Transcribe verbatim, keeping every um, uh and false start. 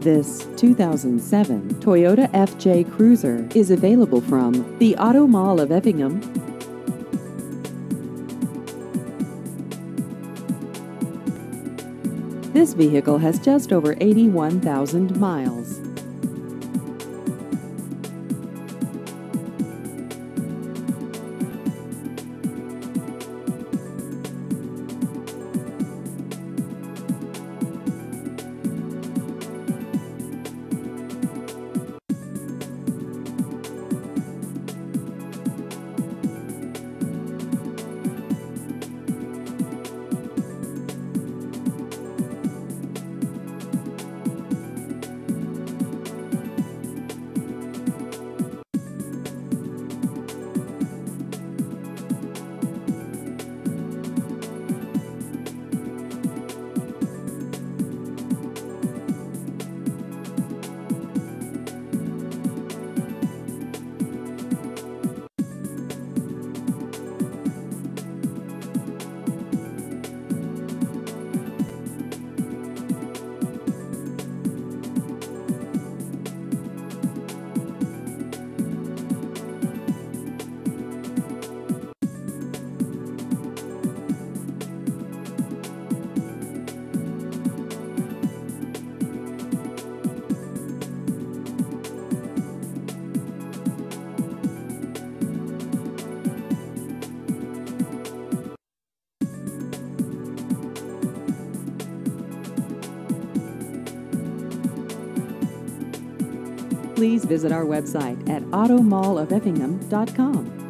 This two thousand seven Toyota F J Cruiser is available from the Auto Mall of Effingham. This vehicle has just over eighty-one thousand miles. Please visit our website at auto mall of effingham dot com.